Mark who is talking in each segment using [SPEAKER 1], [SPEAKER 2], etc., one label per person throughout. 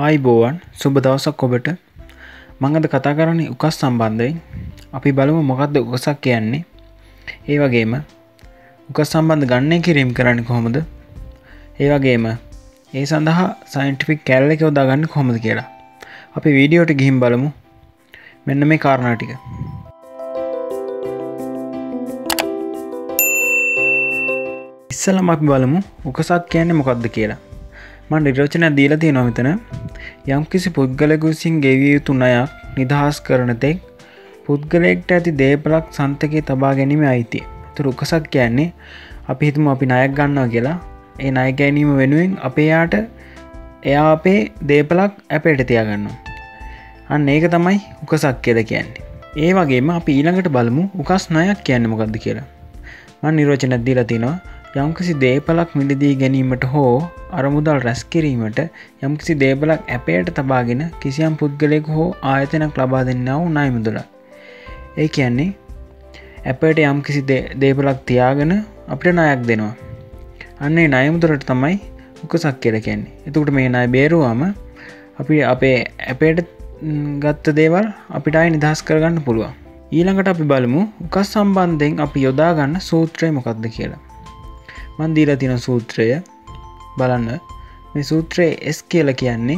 [SPEAKER 1] ආයිබෝවන් සුබ දවසක් ඔබට. මම අද කතා කරන්නේ උකස් සම්බන්ධයෙන්. අපි බලමු මොකක්ද උකසක් කියන්නේ. ඒ වගේම උකස් සම්බන්ධ ගණනය කිරීම කරන්නේ කොහොමද? ඒ වගේම ඒ සඳහා සයන්ටිෆික් කැලේ එක යොදා ගන්න කොහොමද කියලා. අපි වීඩියෝට ගිහින් බලමු. මෙන්න මේ කාරණා ටික. ඉස්සෙල්ලාම අපි බලමු උකසක් කියන්නේ මොකක්ද කියලා. මම නිර්වචනයක් දීලා තියෙනවා මෙතන. යම්කිසි පුද්ගලයෙකු විසින් ගෙවිය යුතු ණයක් නිදහස් කරන තෙක් පුද්ගලයෙක්ට ඇති දේපලක් සන්තකයේ තබා ගැනීම අයිතිය. ඒතර උකසක් කියන්නේ අපි හිතමු අපි ණයක් ගන්නවා කියලා. ඒ ණය ගැනීම වෙනුවෙන් එයා අපේ දේපලක් අපේට තියා ගන්නවා. අන්න ඒක තමයි උකසක් කියලා කියන්නේ. ඒ වගේම අපි ඊළඟට බලමු උකස් ණයක් කියන්නේ මොකක්ද කියලා. මම නිර්වචනයක් දීලා තිනවා. යම්කිසි දේපලක් මිලදී ගැනීමට හෝ අරමුදල් රැස් කිරීමට යම්කිසි දේපලක් ඇපයට තබාගෙන කිසියම් පුද්ගලයෙකු හෝ ආයතනයක් ලබා දෙන්නා වූ ණය මුදලක්. ඒ කියන්නේ ඇපයට යම්කිසි දේපලක් තියාගෙන අපිට ණයක් දෙනවා. අන්න ඒ ණය මුදලට තමයි උකසක් කියලා කියන්නේ. එතකොට මේ ණය බේරුවාම අපි අපේ ඇපයට ගත්ත දේවල් අපිට ආයෙ නිදහස් කරගන්න පුළුවන්. ඊළඟට අපි බලමු උකස් සම්බන්ධයෙන් අපි යොදා ගන්න සූත්‍රය මොකක්ද කියලා. මන් දීලා තියෙන සූත්‍රය බලන්න. මේ සූත්‍රයේ S කියලා කියන්නේ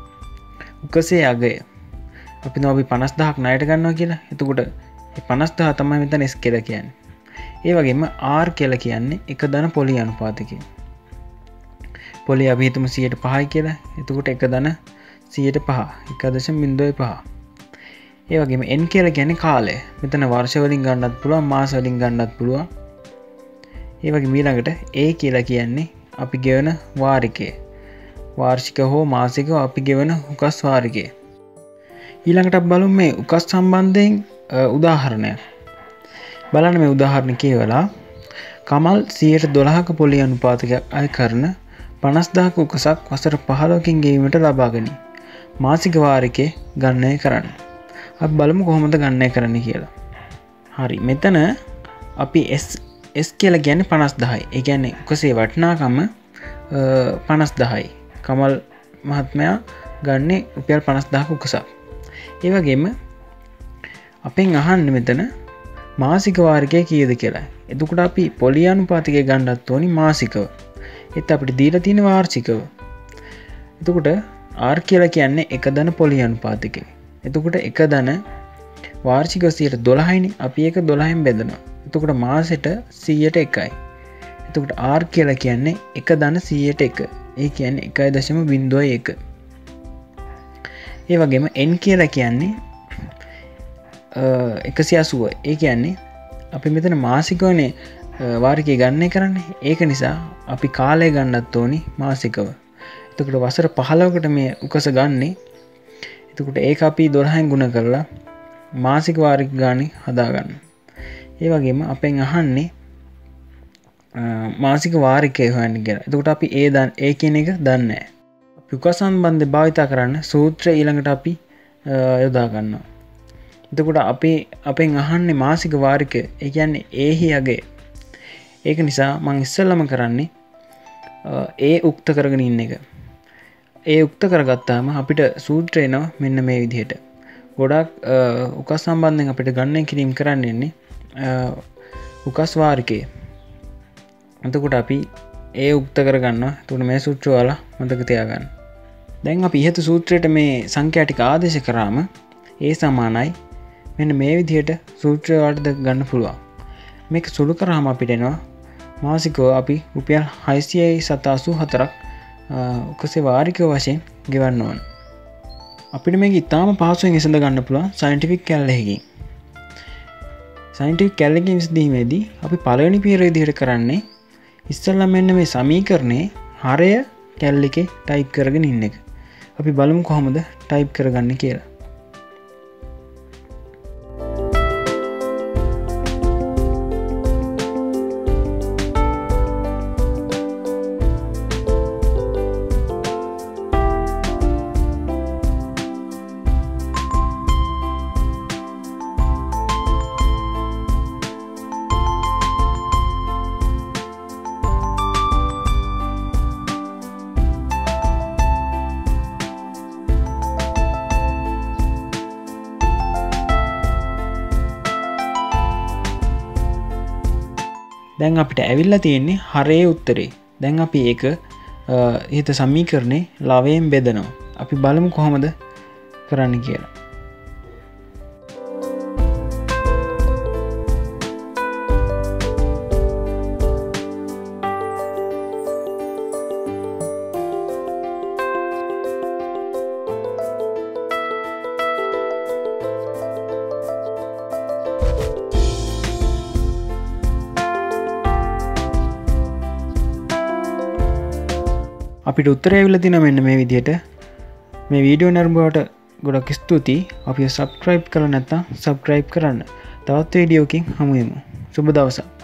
[SPEAKER 1] උකසේ අගය. අපි 50000ක් ණයට ගන්නවා කියලා. එතකොට මේ 50000 තමයි මෙතන S කියලා කියන්නේ. ඒ වගේම R කියලා කියන්නේ එක ධන පොලි අනුපාතකය. පොලි අපි හිතමු 105යි කියලා. එතකොට එක ධන 105 1.05. ඒ වගේම N කියලා කියන්නේ කාලය. මෙතන වර්ෂ වලින් ගන්නත් පුළුවන්, මාස වලින් ගන්නත් පුළුවන්. ඒ වගේ ඊළඟට A කියලා කියන්නේ අපි ගෙවන වාරිකය. වාර්ෂික හෝ මාසිකව අපි ගෙවන උකස් වාරිකය. ඊළඟට අපි බලමු මේ උකස් සම්බන්ධයෙන් උදාහරණයක්. බලන්න මේ උදාහරණ කියවලා කමල් 112ක පොලි අනුපාතකයක් අය කරන 50000ක උකසක් වසර 15කින් ගෙවීමට ලබා ගනී. මාසික වාරිකය ගණනය කරන්න. අපි බලමු කොහොමද ගණනය කරන්නේ කියලා. හරි. මෙතන අපි S කියලා කියන්නේ 50000යි. ඒ කියන්නේ උකසේ වටිනාකම 50000යි. කමල් මහත්මයා ගන්නේ රුපියල් 50000ක උකසක්. ඒ වගේම අපෙන් අහන්නේ මෙතන මාසික වාරිකය කීයද කියලා. එතකොට අපි පොලි අනුපාතකය ගන්නත් ඕනි මාසිකව. ඒත් අපිට දීලා තියෙන වාර්ෂිකව. එතකොට R කියලා කියන්නේ එක ධන පොලි අනුපාතකය. එතකොට එක ධන වාර්ෂික 12යිනේ. අපි ඒක 12න් බෙදනවා. එතකොට මාසෙට 100ට 1යි. එතකොට R කියලා කියන්නේ එක ධන 100ට 1. ඒ කියන්නේ 1.01. ඒ වගේම N කියලා කියන්නේ 180. ඒ කියන්නේ අපි මෙතන මාසිකවනේ වාරිකය ගණනය කරන්නේ. ඒක නිසා අපි කාලය ගන්නත් ඕනි මාසිකව. එතකොට වසර 15කට මේ උකස ගන්නේ. එතකොට ඒක අපි 12න් ගුණ කරලා මාසික වාරික ගානේ හදාගන්න. ඒ වගේම අපෙන් අහන්නේ මාසික වාරිකය හොයන්න කියලා. එතකොට අපි ඒ කියන එක දන්නේ නැහැ. අපි උකස් සම්බන්ධ භාවිතා කරන්න සූත්‍රය ඊළඟට අපි යොදා ගන්නවා. එතකොට අපෙන් අහන්නේ මාසික වාරිකය. ඒ කියන්නේ ඒහි අගය. ඒක නිසා මම ඉස්සෙල්ලාම කරන්නේ ඒ උක්ත කරගෙන ඉන්න එක. ඒ උක්ත කරගත්තාම අපිට සූත්‍රය එනවා මෙන්න මේ විදිහට. ගොඩක් උකස් සම්බන්ධයෙන් අපිට ගණනය කිරීම කරන්න ඉන්නේ උකස් වාරිකය. එතකොට අපි ඒ උක්ත කරගන්නවා. එතකොට මේ සූත්‍රය වල මතක තියාගන්න. දැන් අපි ඉහත සූත්‍රයට මේ සංඛ්‍යා ටික ආදේශ කරාම ඒ සමානයි මෙන්න මේ විදිහට සූත්‍රය වලට ගන්න පුළුවන්. මේක සුළු කරාම අපිට එනවා මාසිකව අපි රුපියල් 684ක් උකසේ වාරිකය වශයෙන් ගෙවන්න ඕන. අපිට මේක ඉතාම පහසුවෙන් විසඳ ගන්න පුළුවන් සයන්ටිෆික් කැලේකින්. සයින්ටිෆික් කැලේකින් විසඳීමේදී අපි පළවෙනි පියවර විදිහට කරන්නේ ඉස්සෙල්ලා මෙන්න මේ සමීකරණේ හරය කැලේ එකේ ටයිප් කරගෙන ඉන්න එක. අපි බලමු කොහොමද ටයිප් කරගන්නේ කියලා. දැන් අපිට ඇවිල්ලා තියෙන්නේ හරේ උත්තරේ. දැන් අපි ඒක හිත සමීකරණේ ලවයෙන් බෙදනවා. අපි බලමු කොහොමද කරන්න කියලා. අපිට උත්තරය ඇවිල්ලා තියෙනවා මෙන්න මේ විදිහට. මේ වීඩියෝ නරඹුවට ගොඩක් ස්තුතියි. අපි සබ්ස්ක්‍රයිබ් කරලා නැත්නම් සබ්ස්ක්‍රයිබ් කරන්න. තවත් වීඩියෝකින් හමු වෙමු. සුබ දවසක්.